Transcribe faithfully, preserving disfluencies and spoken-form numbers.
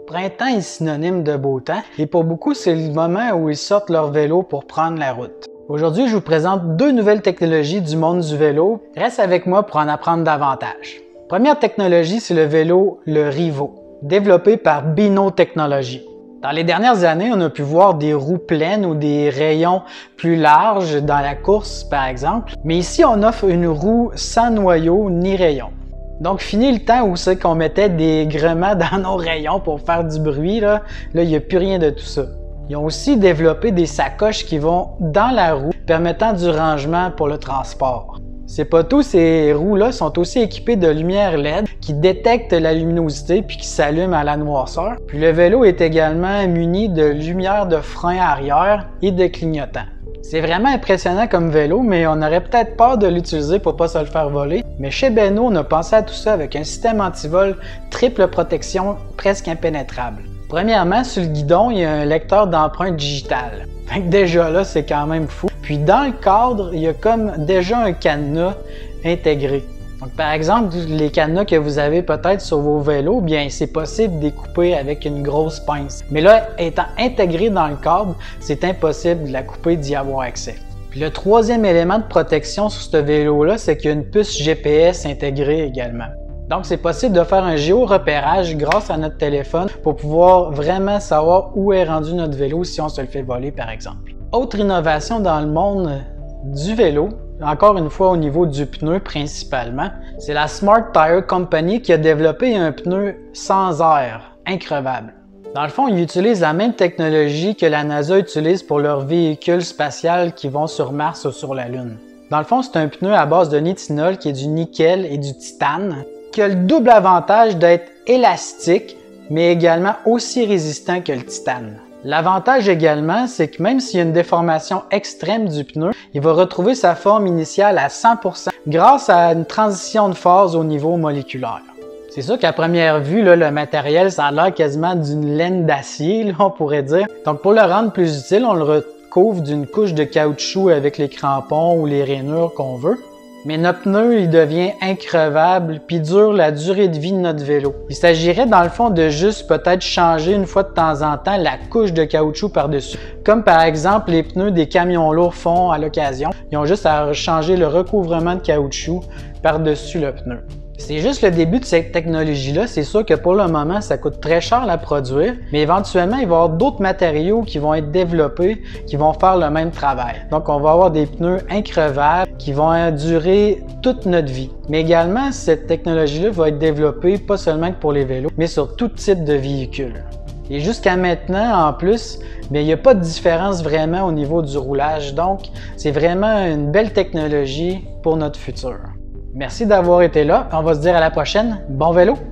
printemps est synonyme de beau temps et pour beaucoup, c'est le moment où ils sortent leur vélo pour prendre la route. Aujourd'hui, je vous présente deux nouvelles technologies du monde du vélo. Reste avec moi pour en apprendre davantage. Première technologie, c'est le vélo, le Rivo, développé par Bino Technologies. Dans les dernières années, on a pu voir des roues pleines ou des rayons plus larges dans la course, par exemple. Mais ici, on offre une roue sans noyau ni rayon. Donc, fini le temps où c'est qu'on mettait des gréements dans nos rayons pour faire du bruit. Là, là il n'y a plus rien de tout ça. Ils ont aussi développé des sacoches qui vont dans la roue, permettant du rangement pour le transport. C'est pas tout, ces roues-là sont aussi équipées de lumière L E D qui détectent la luminosité puis qui s'allument à la noirceur. Puis le vélo est également muni de lumière de frein arrière et de clignotants. C'est vraiment impressionnant comme vélo, mais on aurait peut-être peur de l'utiliser pour pas se le faire voler. Mais chez Beno, on a pensé à tout ça avec un système anti-vol triple protection presque impénétrable. Premièrement, sur le guidon, il y a un lecteur d'empreintes digitales. Fait que déjà là, c'est quand même fou. Puis dans le cadre, il y a comme déjà un cadenas intégré. Donc par exemple, les cadenas que vous avez peut-être sur vos vélos, bien c'est possible de les couper avec une grosse pince. Mais là, étant intégré dans le cadre, c'est impossible de la couper, d'y avoir accès. Puis le troisième élément de protection sur ce vélo-là, c'est qu'il y a une puce G P S intégrée également. Donc c'est possible de faire un géorepérage grâce à notre téléphone pour pouvoir vraiment savoir où est rendu notre vélo si on se le fait voler par exemple. Autre innovation dans le monde du vélo, encore une fois au niveau du pneu principalement, c'est la Smart Tire Company qui a développé un pneu sans air, increvable. Dans le fond, ils utilisent la même technologie que la NASA utilise pour leurs véhicules spatials qui vont sur Mars ou sur la Lune. Dans le fond, c'est un pneu à base de nitinol qui est du nickel et du titane, qui a le double avantage d'être élastique, mais également aussi résistant que le titane. L'avantage également, c'est que même s'il y a une déformation extrême du pneu, il va retrouver sa forme initiale à cent pour cent grâce à une transition de phase au niveau moléculaire. C'est sûr qu'à première vue, là, le matériel, ça a l'air quasiment d'une laine d'acier, on pourrait dire. Donc pour le rendre plus utile, on le recouvre d'une couche de caoutchouc avec les crampons ou les rainures qu'on veut. Mais notre pneu, il devient increvable puis dure la durée de vie de notre vélo. Il s'agirait dans le fond de juste peut-être changer une fois de temps en temps la couche de caoutchouc par-dessus. Comme par exemple les pneus des camions lourds font à l'occasion. Ils ont juste à changer le recouvrement de caoutchouc par-dessus le pneu. C'est juste le début de cette technologie-là. C'est sûr que pour le moment, ça coûte très cher à produire, mais éventuellement, il va y avoir d'autres matériaux qui vont être développés, qui vont faire le même travail. Donc, on va avoir des pneus increvables qui vont durer toute notre vie. Mais également, cette technologie-là va être développée pas seulement pour les vélos, mais sur tout type de véhicule. Et jusqu'à maintenant, en plus, bien, il n'y a pas de différence vraiment au niveau du roulage. Donc, c'est vraiment une belle technologie pour notre futur. Merci d'avoir été là. On va se dire à la prochaine. Bon vélo!